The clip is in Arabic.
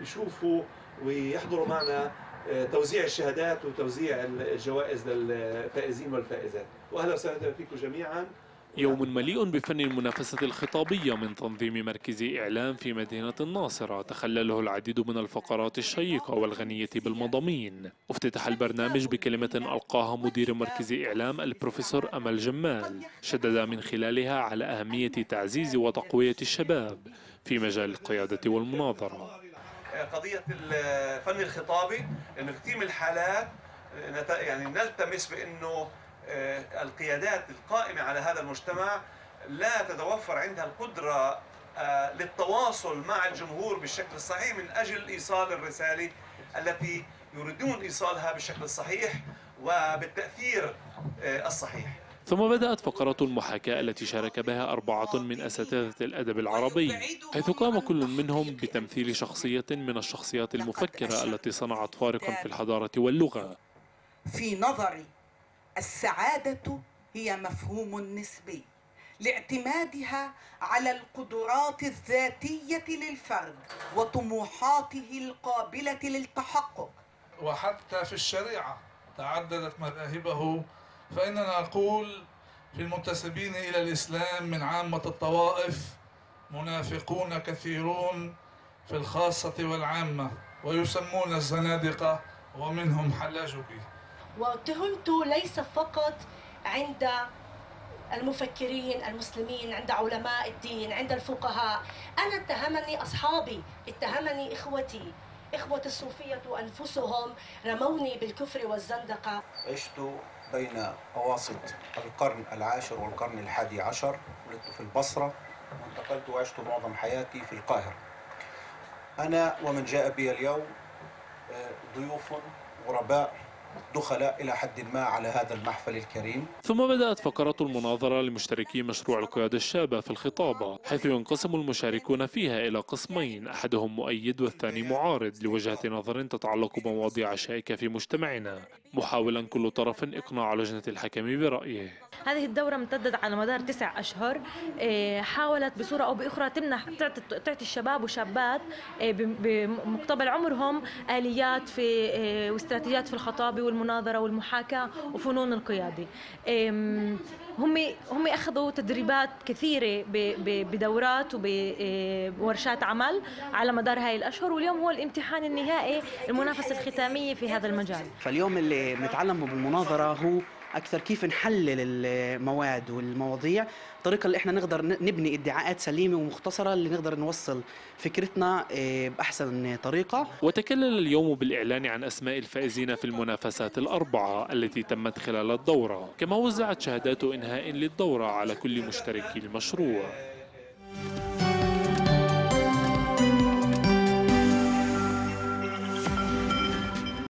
يشوفوا ويحضروا معنا توزيع الشهادات وتوزيع الجوائز للفائزين والفائزات. واهلا وسهلا فيكم جميعا. يوم مليء بفن المنافسة الخطابية من تنظيم مركز إعلام في مدينة الناصرة، تخلله العديد من الفقرات الشيقة والغنية بالمضامين. افتتح البرنامج بكلمة ألقاها مدير مركز إعلام البروفيسور أمل جمال، شدد من خلالها على أهمية تعزيز وتقوية الشباب في مجال القيادة والمناظرة. قضية الفن الخطابي إنه كثير من الحالات يعني نلتمس بأنه القيادات القائمة على هذا المجتمع لا تتوفر عندها القدرة للتواصل مع الجمهور بالشكل الصحيح من أجل إيصال الرسالة التي يريدون إيصالها بالشكل الصحيح وبالتأثير الصحيح. ثم بدأت فقرات المحاكاة التي شارك بها 4 من أساتذة الأدب العربي، حيث قام كل منهم بتمثيل شخصية من الشخصيات المفكرة التي صنعت فارقا في الحضارة واللغة. في نظري السعادة هي مفهوم نسبي لاعتمادها على القدرات الذاتية للفرد وطموحاته القابلة للتحقق. وحتى في الشريعة تعددت مذاهبه، فإننا نقول في المنتسبين إلى الإسلام من عامة الطوائف منافقون كثيرون في الخاصة والعامة، ويسمون الزنادقة ومنهم حلاجبي. واتهمت ليس فقط عند المفكرين المسلمين، عند علماء الدين، عند الفقهاء، أنا اتهمني أصحابي، اتهمني إخوتي، إخوة الصوفية أنفسهم رموني بالكفر والزندقة. عشت بين أواسط القرن العاشر والقرن الحادي عشر، ولدت في البصرة وانتقلت وعشت معظم حياتي في القاهرة. أنا ومن جاء بي اليوم ضيوف غرباء دخلاء إلى حد ما على هذا المحفل الكريم. ثم بدأت فقرات المناظرة لمشتركي مشروع القيادة الشابة في الخطابة، حيث ينقسم المشاركون فيها إلى قسمين، أحدهم مؤيد والثاني معارض لوجهة نظر تتعلق بمواضيع شائكة في مجتمعنا، محاولا كل طرف إقناع لجنة الحكم برأيه. هذه الدورة امتدت على مدار 9 أشهر، حاولت بصورة أو بأخرى تمنح تعطي الشباب وشابات بمقتبل عمرهم آليات واستراتيجيات في الخطابة والمناظرة والمحاكاة وفنون القيادة. هم أخذوا تدريبات كثيرة بدورات وبورشات عمل على مدار هاي الأشهر، واليوم هو الامتحان النهائي، المنافسة الختامية في هذا المجال. فاليوم اللي بنتعلمه بالمناظرة هو أكثر كيف نحلل المواد والمواضيع، الطريقة اللي احنا نقدر نبني ادعاءات سليمة ومختصرة اللي نقدر نوصل فكرتنا بأحسن طريقة. وتكلل اليوم بالإعلان عن أسماء الفائزين في المنافسات ال4 التي تمت خلال الدورة، كما وزعت شهادات إنهاء للدورة على كل مشتركي المشروع.